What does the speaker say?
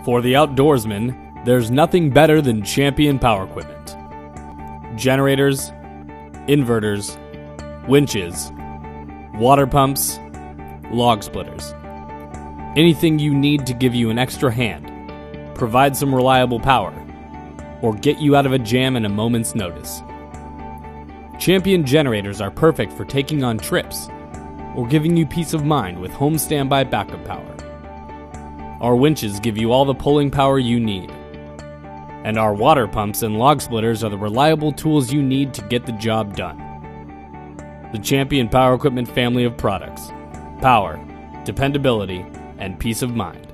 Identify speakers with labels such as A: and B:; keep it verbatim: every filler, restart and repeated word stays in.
A: For the outdoorsman, there's nothing better than Champion Power Equipment. Generators, inverters, winches, water pumps, log splitters. Anything you need to give you an extra hand, provide some reliable power, or get you out of a jam in a moment's notice. Champion generators are perfect for taking on trips or giving you peace of mind with home standby backup power. Our winches give you all the pulling power you need. And our water pumps and log splitters are the reliable tools you need to get the job done. The Champion Power Equipment family of products. Power, dependability, and peace of mind.